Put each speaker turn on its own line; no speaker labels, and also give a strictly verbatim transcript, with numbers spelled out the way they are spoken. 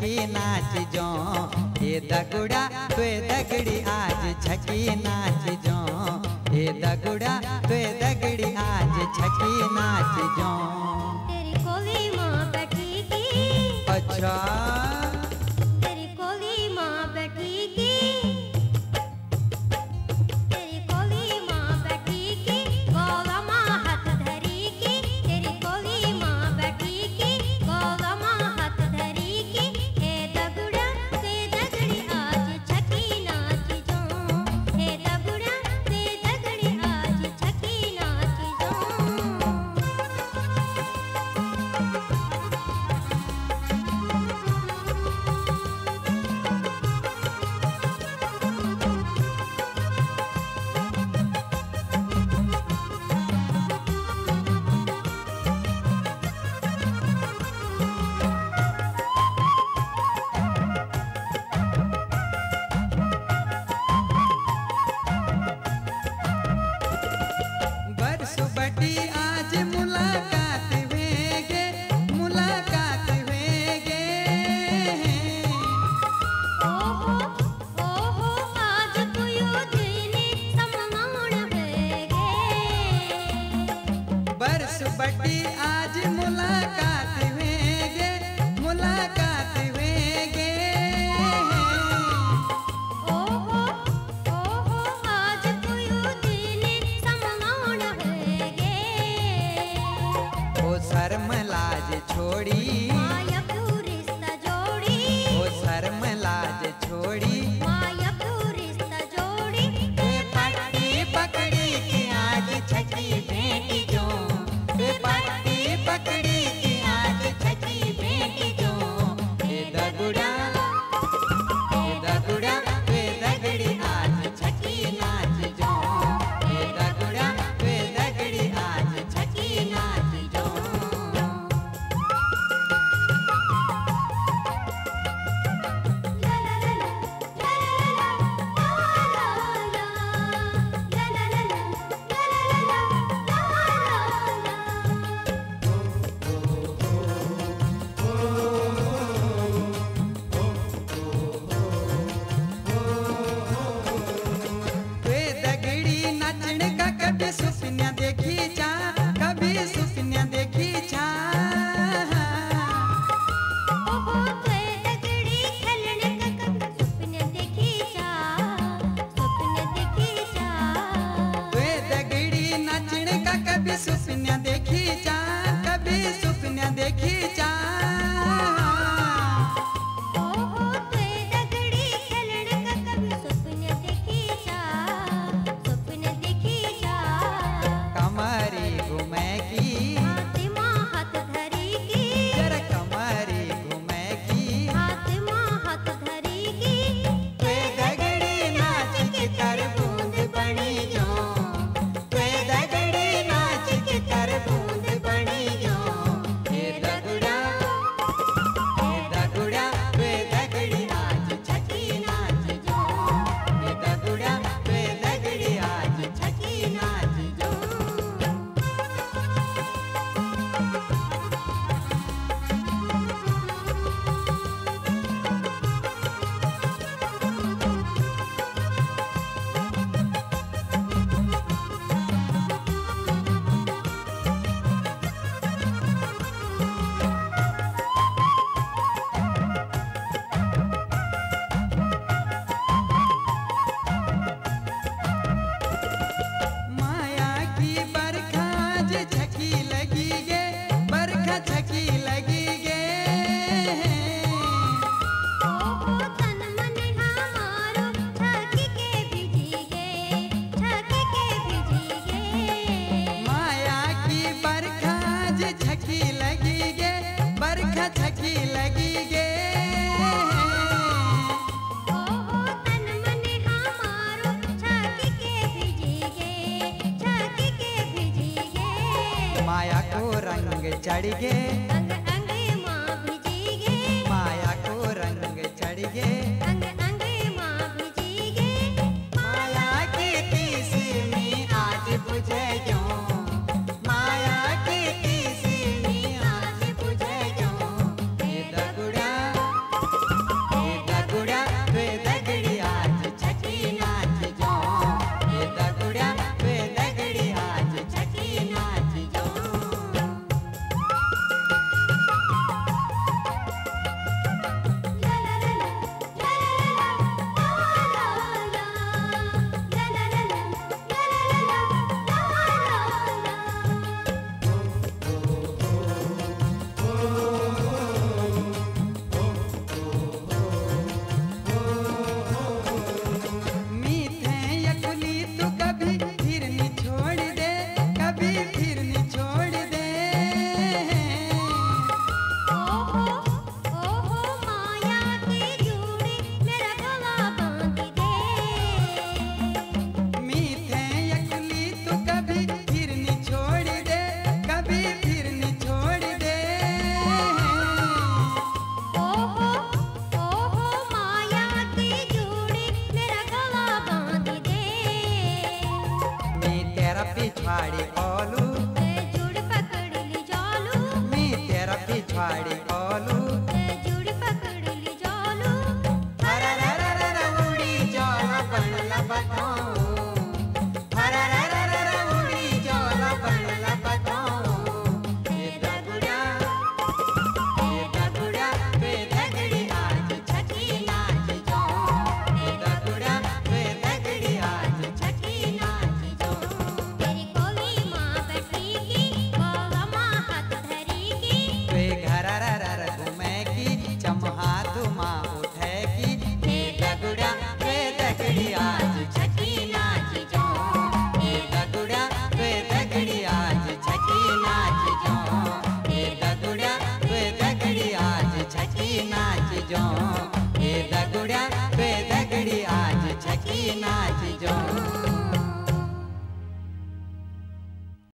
छकी नाच जो ये दगुड़ा तुए दगड़ी आज छकी नाच जो ये दगुड़ा तुए दगड़ी आज छकी नाच जो।
तेरी कोली माँ बैठी की,
अच्छा
तेरी कोली माँ बैठी की, तेरी कोली माँ बैठी की, गोला माँ हाथ धरी की, तेरी कोली माँ बैठी की, गोला माँ हाथ धरी की, हे दगुड़ा ते दगड़ी आज छकी नाच जो, हे दगुड़ा ते दगड़ी आज छकी नाच जो।
बरस बड़ी आज मुलाकात वेगे मुलाकात वेगे।
ओहो ओहो आज तुयो दिने समनाण वेगे।
बरस बड़ी आज मुलाकात वेगे मुलाकात वेगे।
ओहो ओहो आज तुयो दिने समनाण वेगे।
ओ शर्म लाज छोड़ी
माया क्यों रिश्ता जोड़ी,
ओ शर्म लाज छोड़ी
माया क्यों रिश्ता जोड़ी।
ते पट्टी पकड़ी की आज छकी भेंटी जो ते पट्टी पकड़ी की आज छकी भेंटी जो। ये दगुड़ा ये दगुड़ा वे दगड़ी आज छकी नाच जो ये दगुड़ा वे दगड़ी आज छकी नाच जो।
ला ला ला ला ला ला ला ला ला ला
वे दगड़ी नाचण का कभी सुपन्या देखी जा कभी सुपन्या देखी जा।
ओहो ते दगड़ी खेलने का कभी सपने देखी जा, सपने देखी जा।
वे दगड़ी नाचण का कभी सुपन्या देखी जा कभी सुपन्या देखी जा।
ओहो ते दगड़ी खेलने का कभी सपने देखी जा, सपने देखी जा।
कमरी घूमे की
हाथ माँ हाथ धरी की,
जरा कमरी घूमे की
हाथ माँ हाथ धरी की।
वे दगड़ी नाच के तर बूंद बनी जो वे दगड़ी नाच के तर बूंद बनी जो। ये दगुड़ा ये दगुड़ा वे दगड़ी आज छकी नाच जो ये दगुड़ा वे दगड़ी आज छकी नाच जो। माया की बरखा जे छकी लगी गे बरखा छकी लगी गे।
ओहो तन मन हमारो छकी के भिजी गे, छकी के भिजी गे।
माया की बरखा जे छकी लगी गे बरखा छकी लगी गे।
ओहो तन मन हमारो छकी के भिजी गे, छकी के भिजी गे।
माया को रंग चढ़ गे
अंग अंग माँ भिजी गे,
माया को रंग चढ़ गे।
अंग अंग माँ भिजी गे।
माया की तीसरी आज बुझे जो माया की तीसरी आज बुझे जो। ये दगुड़ा पिछवाड़ी ओलू
ते जुड़ पकड़ ली जालू
मी तेरा पिछवाड़ी ओलू